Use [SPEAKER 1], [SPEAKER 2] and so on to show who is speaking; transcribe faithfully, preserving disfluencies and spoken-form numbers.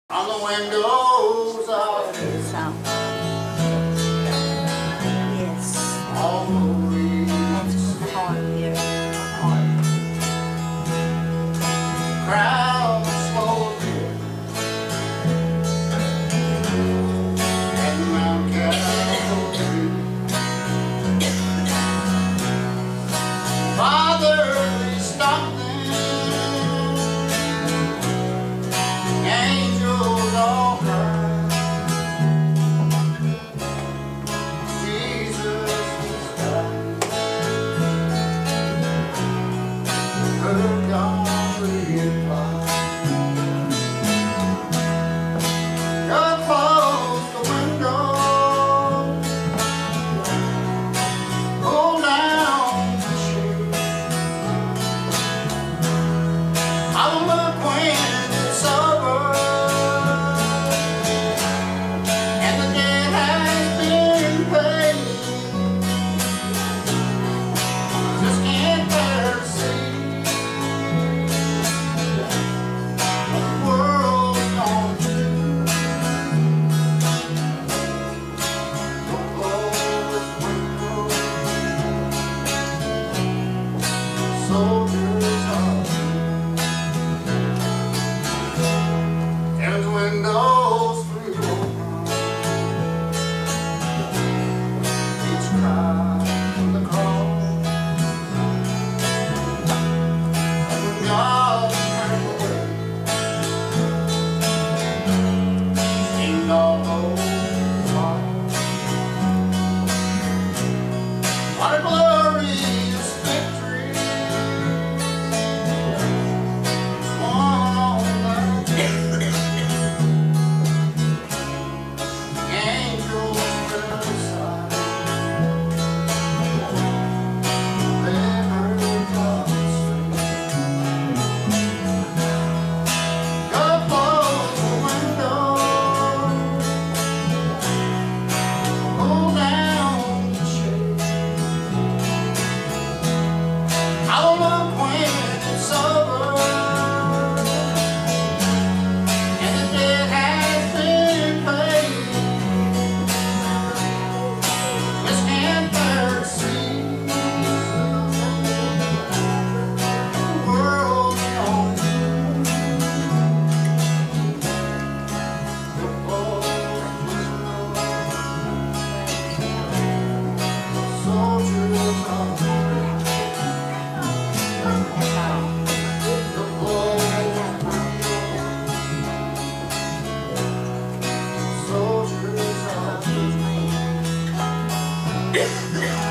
[SPEAKER 1] On the windows of his
[SPEAKER 2] So, yes,
[SPEAKER 1] all the
[SPEAKER 2] that's the heart here. Heart.
[SPEAKER 1] crowds full of tears at Mount Calvary. Father, please stop them. Angels all cry. Jesus is dying. Heard God reply. God closed the window. Pull down the shade. I will look when it's over and the debt has been paid. Just can't bear to see what the world's gone through. The closed window, soldiers are heaven's windows flew open. Each cry from the cross, and when God turned away, seemed all those lost. What a glorious victory won on that day. Angels were beside, they heard God say, God closed the window, pull down the shade. I'll look when it's over and the debt has been paid. Just can't bear to see the world's gone through. The closed window, soldiers are free. The closed window, soldiers are free.